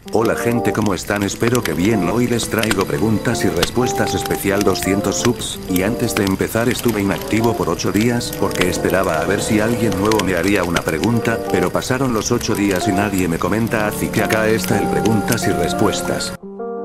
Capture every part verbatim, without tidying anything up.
Hola gente, ¿cómo están? Espero que bien. Hoy les traigo preguntas y respuestas especial doscientos subs, y antes de empezar estuve inactivo por ocho días porque esperaba a ver si alguien nuevo me haría una pregunta, pero pasaron los ocho días y nadie me comenta, así que acá está el preguntas y respuestas.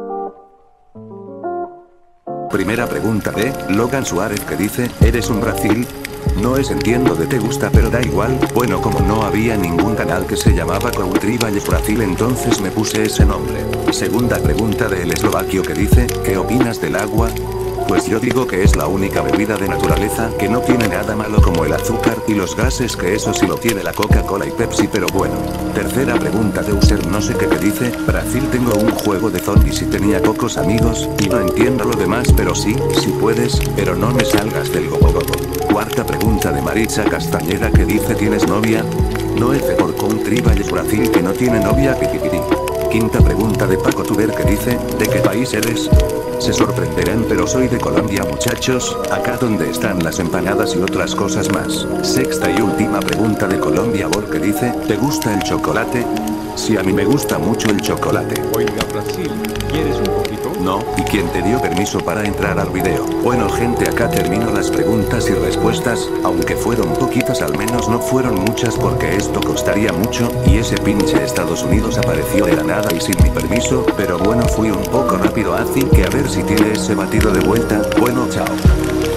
Primera pregunta de Logan Suárez, que dice, ¿eres un Brasil? No es entiendo de te gusta, pero da igual. Bueno, como no había ningún canal que se llamaba Country Valley Brasil, entonces me puse ese nombre. Segunda pregunta de El Eslovaquio, que dice, ¿qué opinas del agua? Pues yo digo que es la única bebida de naturaleza que no tiene nada malo como el azúcar y los gases, que eso sí lo tiene la Coca-Cola y Pepsi, pero bueno. Tercera pregunta de User no sé qué, que dice, Brasil, tengo un juego de zombies y tenía pocos amigos, y no entiendo lo demás, pero sí, si puedes, pero no me salgas del gogogogo. Cuarta pregunta de Maritza Castañeda, que dice, ¿tienes novia? No F por Country Valley Brasil, que no tiene novia, pipipirí. Quinta pregunta de Paco Tuber, que dice, ¿de qué país eres? Se sorprenderán, pero soy de Colombia, muchachos, acá donde están las empanadas y otras cosas más. Sexta y última pregunta de Colombia Bor, que dice, ¿te gusta el chocolate? Sí, a mí me gusta mucho el chocolate. Oiga, Brasil, ¿quieres un poquito? No, ¿y quién te dio permiso para entrar al video? Bueno gente, acá termino las preguntas y respuestas, aunque fueron poquitas, al menos no fueron muchas porque esto costaría mucho, y ese pinche Estados Unidos apareció de la nada y sin mi permiso, pero bueno, fui un poco rápido, así que a ver si tiene ese batido de vuelta. Bueno, chao.